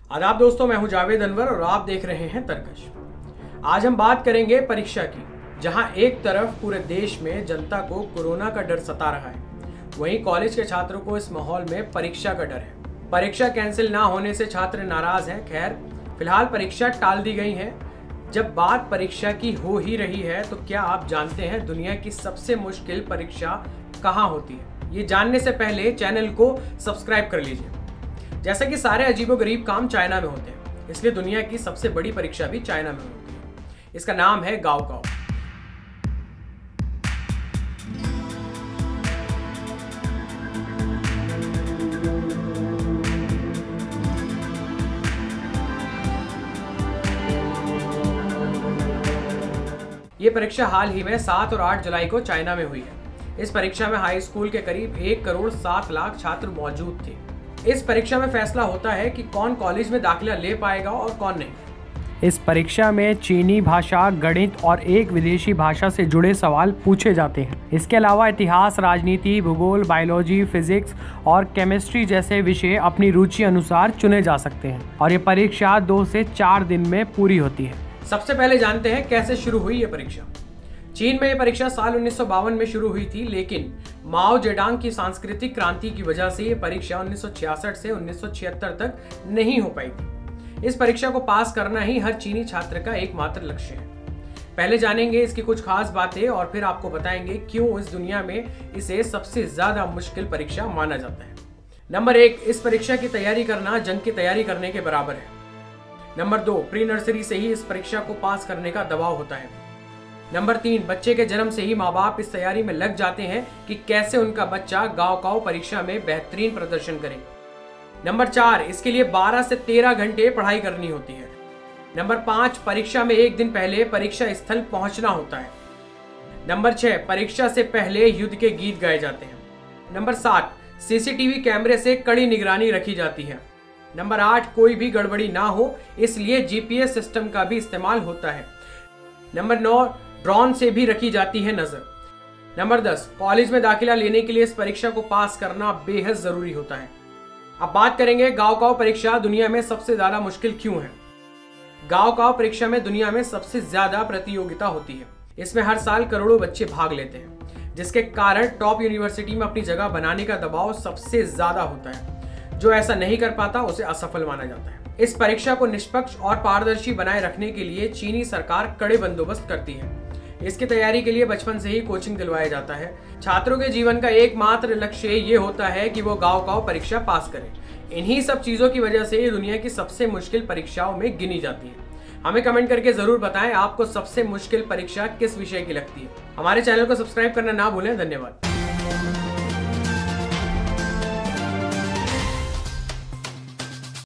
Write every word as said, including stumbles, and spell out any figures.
आदाब दोस्तों, मैं हूं जावेद अनवर और आप देख रहे हैं तरकश। आज हम बात करेंगे परीक्षा की, जहां एक तरफ पूरे देश में जनता को कोरोना का डर सता रहा है, वहीं कॉलेज के छात्रों को इस माहौल में परीक्षा का डर है। परीक्षा कैंसिल ना होने से छात्र नाराज हैं। खैर, फिलहाल परीक्षा टाल दी गई है। जब बात परीक्षा की हो ही रही है तो क्या आप जानते हैं दुनिया की सबसे मुश्किल परीक्षा कहाँ होती है? ये जानने से पहले चैनल को सब्सक्राइब कर लीजिए। जैसा कि सारे अजीबोगरीब काम चाइना में होते हैं, इसलिए दुनिया की सबसे बड़ी परीक्षा भी चाइना में होती है। इसका नाम है गाओकाओ। ये परीक्षा हाल ही में सात और आठ जुलाई को चाइना में हुई है। इस परीक्षा में हाई स्कूल के करीब एक करोड़ सात लाख छात्र मौजूद थे। इस परीक्षा में फैसला होता है कि कौन कॉलेज में दाखिला ले पाएगा और कौन नहीं। इस परीक्षा में चीनी भाषा, गणित और एक विदेशी भाषा से जुड़े सवाल पूछे जाते हैं। इसके अलावा इतिहास, राजनीति, भूगोल, बायोलॉजी, फिजिक्स और केमिस्ट्री जैसे विषय अपनी रुचि अनुसार चुने जा सकते हैं और ये परीक्षा दो से चार दिन में पूरी होती है। सबसे पहले जानते हैं कैसे शुरू हुई ये परीक्षा। चीन में ये परीक्षा साल उन्नीस सौ बावन में शुरू हुई थी, लेकिन माओ जेडांग की सांस्कृतिक क्रांति की वजह से ये परीक्षा उन्नीस सौ छियासठ से उन्नीस सौ छिहत्तर तक नहीं हो पाई थी। इस परीक्षा को पास करना ही हर चीनी छात्र का एकमात्र लक्ष्य है। पहले जानेंगे इसकी कुछ खास बातें और फिर आपको बताएंगे क्यों इस दुनिया में इसे सबसे ज्यादा मुश्किल परीक्षा माना जाता है। नंबर एक, इस परीक्षा की तैयारी करना जंग की तैयारी करने के बराबर है। नंबर दो, प्री नर्सरी से ही इस परीक्षा को पास करने का दबाव होता है। नंबर तीन, बच्चे के जन्म से ही माँ बाप इस तैयारी में लग जाते हैं कि कैसे उनका बच्चा गाओकाओ परीक्षा में बेहतरीन प्रदर्शन करे। नंबर चार, इसके लिए बारह से तेरह घंटे पढ़ाई करनी होती है। नंबर पाँच, परीक्षा में एक दिन पहले परीक्षा स्थल पहुंचना होता है। नंबर छह, परीक्षा से पहले युद्ध के गीत गाए जाते हैं। नंबर सात, सीसीटीवी कैमरे से कड़ी निगरानी रखी जाती है। नंबर आठ, कोई भी गड़बड़ी ना हो इसलिए जीपीएस सिस्टम का भी इस्तेमाल होता है। नंबर नौ, ड्रोन से भी रखी जाती है नजर। नंबर दस, कॉलेज में दाखिला लेने के लिए इस परीक्षा को पास करना बेहद जरूरी होता है। अब बात करेंगे गाओकाओ परीक्षा दुनिया में सबसे ज्यादा मुश्किल क्यों है। गाओकाओ परीक्षा में दुनिया में सबसे ज्यादा प्रतियोगिता होती है। इसमें हर साल करोड़ों बच्चे भाग लेते हैं, जिसके कारण टॉप यूनिवर्सिटी में अपनी जगह बनाने का दबाव सबसे ज्यादा होता है। जो ऐसा नहीं कर पाता उसे असफल माना जाता है। इस परीक्षा को निष्पक्ष और पारदर्शी बनाए रखने के लिए चीनी सरकार कड़े बंदोबस्त करती है। इसकी तैयारी के लिए बचपन से ही कोचिंग दिलवाया जाता है। छात्रों के जीवन का एकमात्र लक्ष्य ये होता है कि वो गाओकाओ परीक्षा पास करें। इन्हीं सब चीजों की वजह से ये दुनिया की सबसे मुश्किल परीक्षाओं में गिनी जाती है। हमें कमेंट करके जरूर बताएं आपको सबसे मुश्किल परीक्षा किस विषय की लगती है। हमारे चैनल को सब्सक्राइब करना ना भूलें। धन्यवाद।